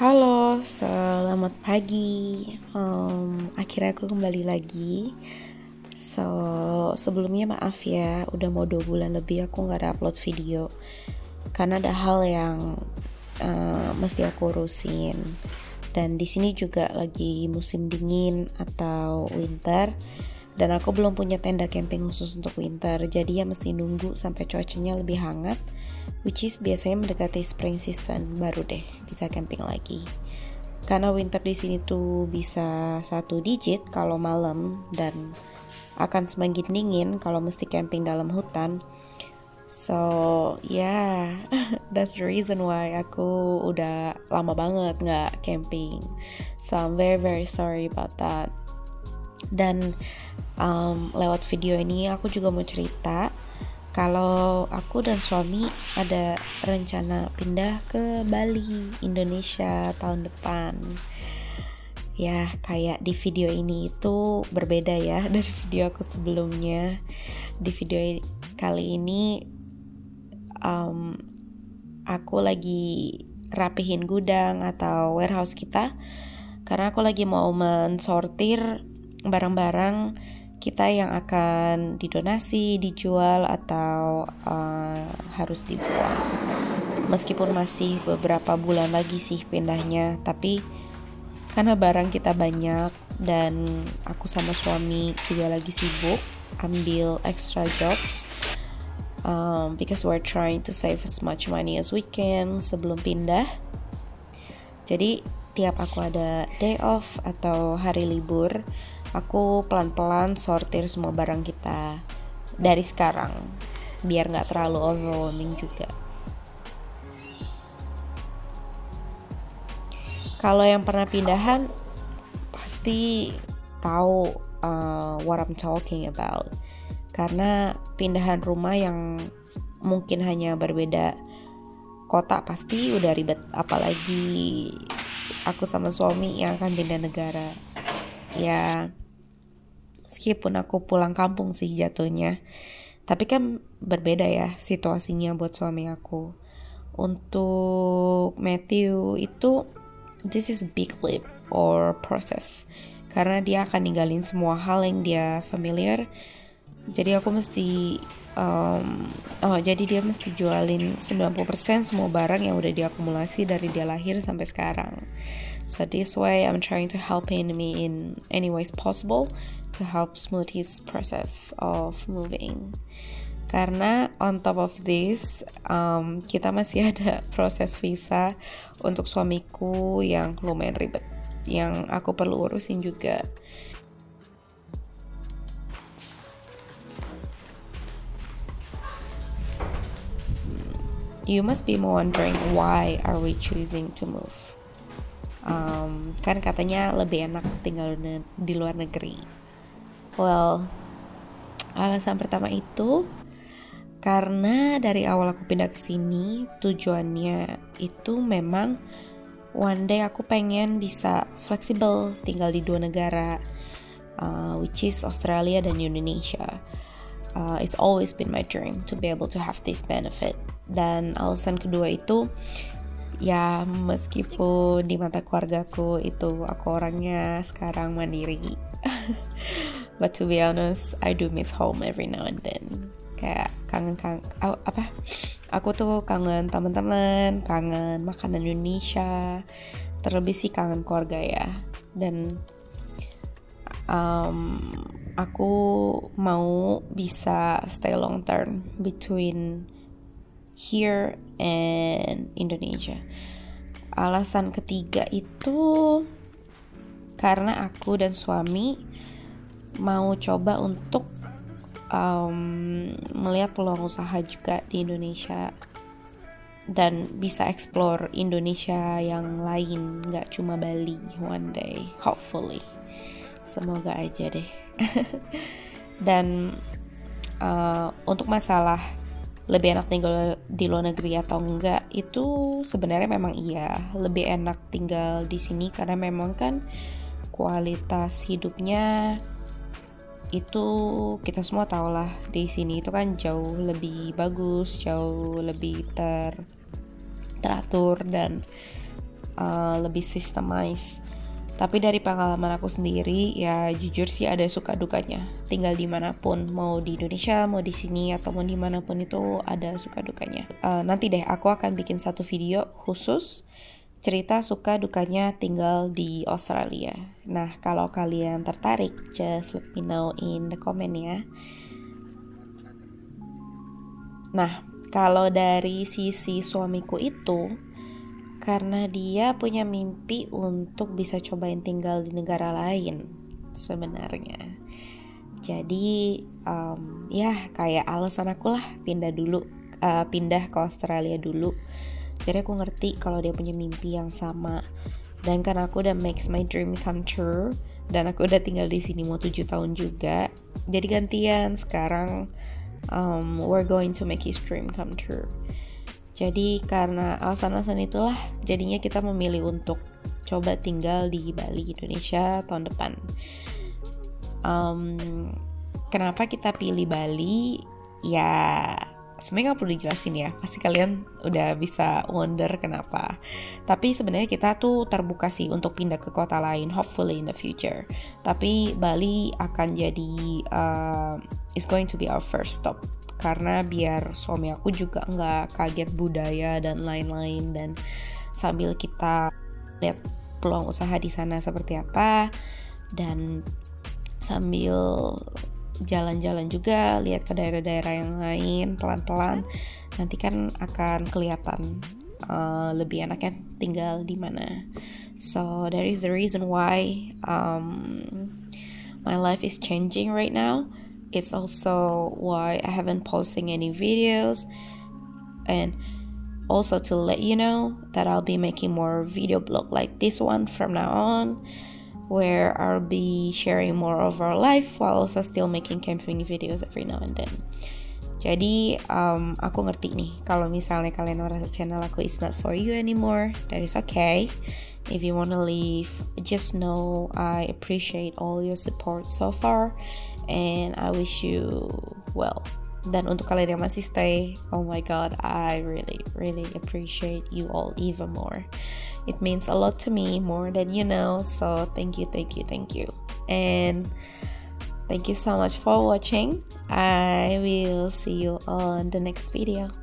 Halo, selamat pagi. Akhirnya aku kembali lagi. Sebelumnya maaf ya, udah mau 2 bulan lebih aku nggak ada upload video karena ada hal yang mesti aku urusin. Dan di sini juga lagi musim dingin atau winter, dan aku belum punya tenda camping khusus untuk winter. Jadi ya mesti nunggu sampai cuacanya lebih hangat, which is biasanya mendekati spring season, baru deh bisa camping lagi. Karena winter di sini tuh bisa 1 digit kalau malam, dan akan semakin dingin kalau mesti camping dalam hutan. So yeah, that's the reason why aku udah lama banget nggak camping. So I'm very very sorry about that. Dan lewat video ini aku juga mau cerita kalau aku dan suami ada rencana pindah ke Bali, Indonesia tahun depan. Ya, kayak di video ini itu berbeda ya dari video aku sebelumnya. Di video kali ini aku lagi rapihin gudang atau warehouse kita, karena aku lagi mau mensortir barang-barang kita yang akan didonasi, dijual, atau harus dibuang. Meskipun masih beberapa bulan lagi sih pindahnya, tapi karena barang kita banyak dan aku sama suami juga lagi sibuk ambil extra jobs, because we're trying to save as much money as we can sebelum pindah. Jadi tiap aku ada day off atau hari libur, aku pelan-pelan sortir semua barang kita dari sekarang, biar gak terlalu overwhelming juga. Kalau yang pernah pindahan pasti tahu what I'm talking about, karena pindahan rumah yang mungkin hanya berbeda kota pasti udah ribet, apalagi aku sama suami yang akan pindah negara. Ya, meskipun aku pulang kampung sih jatuhnya, tapi kan berbeda ya situasinya buat suami aku. Untuk Matthew itu, this is a big leap or process, karena dia akan ninggalin semua hal yang dia familiar. Jadi aku mesti jadi dia mesti jualin 90% semua barang yang udah diakumulasi dari dia lahir sampai sekarang. So this way I'm trying to help him in any ways possible to help smooth his process of moving. Karena on top of this, kita masih ada proses visa untuk suamiku yang lumayan ribet, yang aku perlu urusin juga. You must be wondering why are we choosing to move. Kan katanya lebih enak tinggal di luar negeri. Well, alasan pertama itu karena dari awal aku pindah ke sini, tujuannya itu memang one day aku pengen bisa fleksibel tinggal di 2 negara, which is Australia dan Indonesia. It's always been my dream to be able to have this benefit. Dan alasan kedua itu, ya meskipun di mata keluargaku itu aku orangnya sekarang mandiri, but to be honest, I do miss home every now and then. Kayak aku tuh kangen teman-teman, kangen makanan Indonesia, terlebih sih kangen keluarga ya. Dan aku mau bisa stay long term between here and Indonesia. Alasan ketiga itu karena aku dan suami mau coba untuk melihat peluang usaha juga di Indonesia dan bisa explore Indonesia yang lain, gak cuma Bali one day, hopefully. Semoga aja deh. Dan untuk masalah lebih enak tinggal di luar negeri atau enggak, itu sebenarnya memang iya, lebih enak tinggal di sini karena memang kan kualitas hidupnya itu kita semua tahu lah, di sini itu kan jauh lebih bagus, jauh lebih teratur, dan lebih systemized. Tapi dari pengalaman aku sendiri, ya jujur sih ada suka dukanya. Tinggal dimanapun, mau di Indonesia, mau di sini, atau mau dimanapun itu ada suka dukanya. Nanti deh aku akan bikin satu video khusus cerita suka dukanya tinggal di Australia. Nah, kalau kalian tertarik, just let me know in the comment ya. Nah, kalau dari sisi suamiku itu, karena dia punya mimpi untuk bisa cobain tinggal di negara lain sebenarnya. Jadi ya kayak alasan aku lah pindah ke Australia dulu. Jadi aku ngerti kalau dia punya mimpi yang sama. Dan kan aku udah makes my dream come true, dan aku udah tinggal di sini mau 7 tahun juga. Jadi gantian sekarang we're going to make his dream come true. Jadi karena alasan-alasan itulah jadinya kita memilih untuk coba tinggal di Bali, Indonesia tahun depan. Kenapa kita pilih Bali? Ya sebenarnya gak perlu dijelasin ya, pasti kalian udah bisa wonder kenapa. Tapi sebenarnya kita tuh terbuka sih untuk pindah ke kota lain, hopefully in the future. Tapi Bali akan jadi is going to be our first stop. Karena biar suami aku juga nggak kaget budaya dan lain-lain, dan sambil kita lihat peluang usaha di sana seperti apa, dan sambil jalan-jalan juga lihat ke daerah-daerah yang lain pelan-pelan, nanti kan akan kelihatan lebih enaknya tinggal di mana. So that is the reason why my life is changing right now. It's also why I haven't posting any videos, and also to let you know that I'll be making more video blog like this one from now on, where I'll be sharing more of our life while also still making camping videos every now and then. Jadi aku ngerti nih kalau misalnya kalian merasa channel aku is not for you anymore, that is okay. If you wanna leave, just know I appreciate all your support so far, and I wish you well. Dan untuk kalian yang masih stay, oh my god, I really appreciate you all even more. It means a lot to me, more than you know, so thank you. And thank you so much for watching. I will see you on the next video.